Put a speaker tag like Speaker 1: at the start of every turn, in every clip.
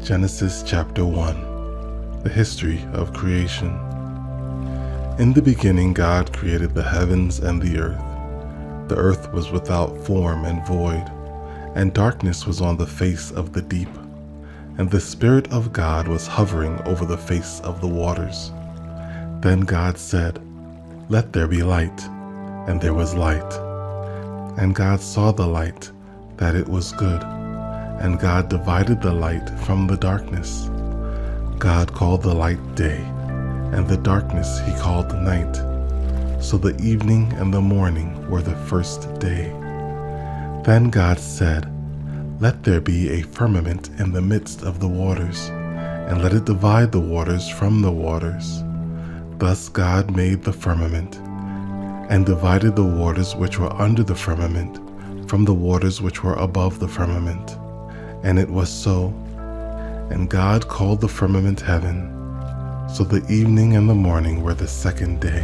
Speaker 1: Genesis chapter 1. The history of creation. In the beginning God created the heavens and the earth. The earth was without form and void, and darkness was on the face of the deep. And the Spirit of God was hovering over the face of the waters. Then God said, "Let there be light," and there was light. And God saw the light, that it was good. And God divided the light from the darkness. God called the light day, and the darkness he called night. So the evening and the morning were the first day. Then God said, "Let there be a firmament in the midst of the waters, and let it divide the waters from the waters." Thus God made the firmament, and divided the waters which were under the firmament from the waters which were above the firmament. And it was so. And God called the firmament heaven. So the evening and the morning were the second day.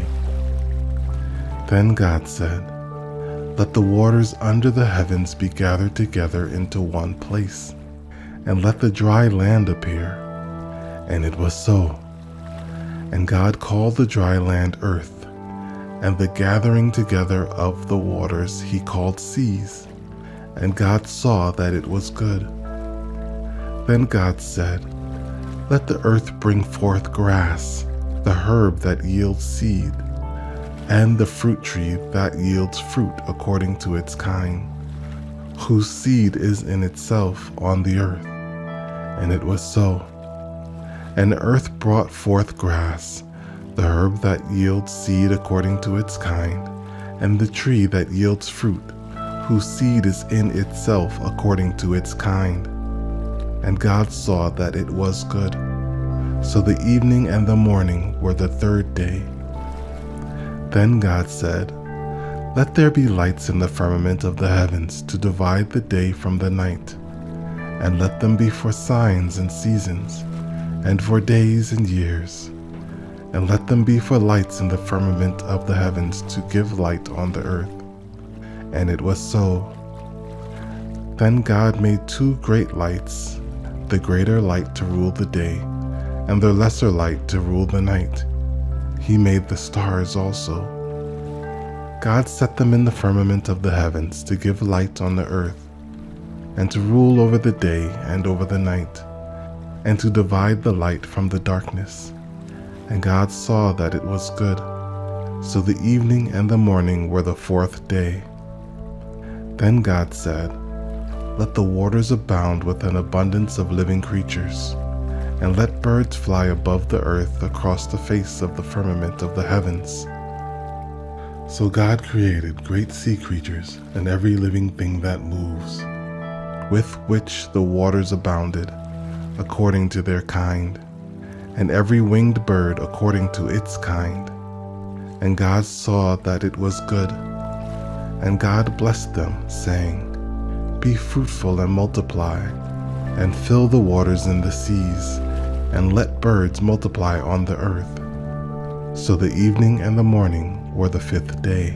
Speaker 1: Then God said, "Let the waters under the heavens be gathered together into one place, and let the dry land appear." And it was so. And God called the dry land earth, and the gathering together of the waters he called seas. And God saw that it was good. Then God said, "Let the earth bring forth grass, the herb that yields seed, and the fruit tree that yields fruit according to its kind, whose seed is in itself on the earth." And it was so. And the earth brought forth grass, the herb that yields seed according to its kind, and the tree that yields fruit, whose seed is in itself according to its kind. And God saw that it was good. So the evening and the morning were the third day. Then God said, "Let there be lights in the firmament of the heavens to divide the day from the night, and let them be for signs and seasons, and for days and years, and let them be for lights in the firmament of the heavens to give light on the earth." And it was so. Then God made two great lights, the greater light to rule the day, and the lesser light to rule the night. He made the stars also. God set them in the firmament of the heavens to give light on the earth, and to rule over the day and over the night, and to divide the light from the darkness. And God saw that it was good. So the evening and the morning were the fourth day. Then God said, "Let the waters abound with an abundance of living creatures, and let birds fly above the earth across the face of the firmament of the heavens." So God created great sea creatures and every living thing that moves, with which the waters abounded, according to their kind, and every winged bird according to its kind. And God saw that it was good. And God blessed them, saying, "Be fruitful and multiply, and fill the waters in the seas, and let birds multiply on the earth." So the evening and the morning were the fifth day.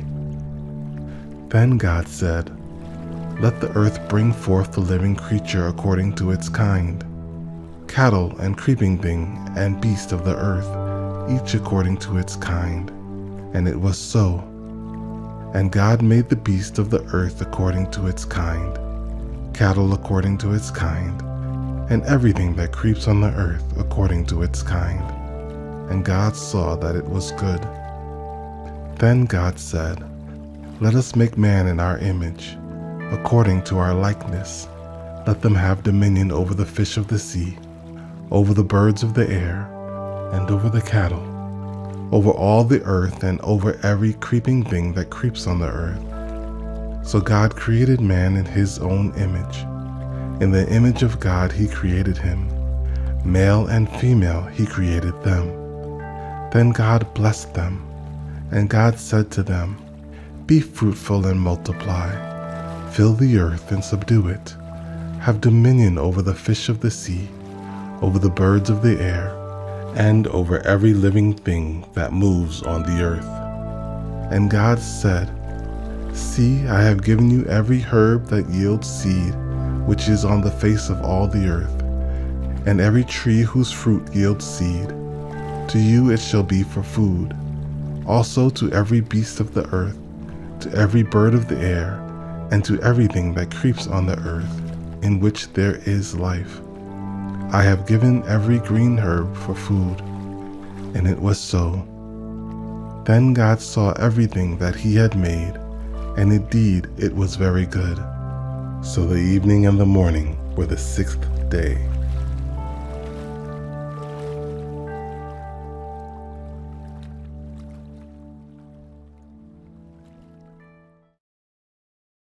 Speaker 1: Then God said, "Let the earth bring forth the living creature according to its kind, cattle and creeping thing and beast of the earth, each according to its kind." And it was so. And God made the beast of the earth according to its kind, cattle according to its kind, and everything that creeps on the earth according to its kind. And God saw that it was good. Then God said, "Let us make man in our image, according to our likeness. Let them have dominion over the fish of the sea, over the birds of the air, and over the cattle, over all the earth, and over every creeping thing that creeps on the earth." So God created man in his own image. In the image of God he created him. Male and female he created them. Then God blessed them, and God said to them, "Be fruitful and multiply. Fill the earth and subdue it. Have dominion over the fish of the sea, over the birds of the air, and over every living thing that moves on the earth." And God said, "See, I have given you every herb that yields seed, which is on the face of all the earth, and every tree whose fruit yields seed. To you it shall be for food. Also to every beast of the earth, to every bird of the air, and to everything that creeps on the earth, in which there is life. I have given every green herb for food. And it was so. Then God saw everything that he had made, and indeed it was very good. So the evening and the morning were the 6th day.